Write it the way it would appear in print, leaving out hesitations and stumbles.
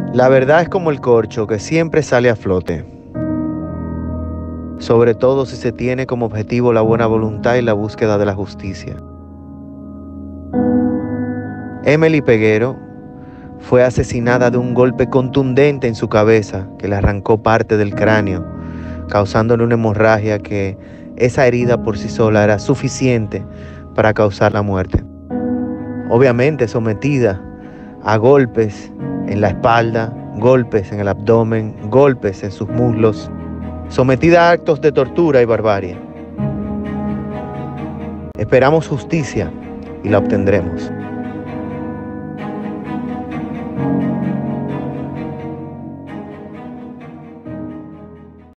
La verdad es como el corcho que siempre sale a flote, sobre todo si se tiene como objetivo la buena voluntad y la búsqueda de la justicia. Emily Peguero fue asesinada de un golpe contundente en su cabeza que le arrancó parte del cráneo, causándole una hemorragia que esa herida por sí sola era suficiente para causar la muerte. Obviamente sometida a golpes en la espalda, golpes en el abdomen, golpes en sus muslos, sometida a actos de tortura y barbarie. Esperamos justicia y la obtendremos.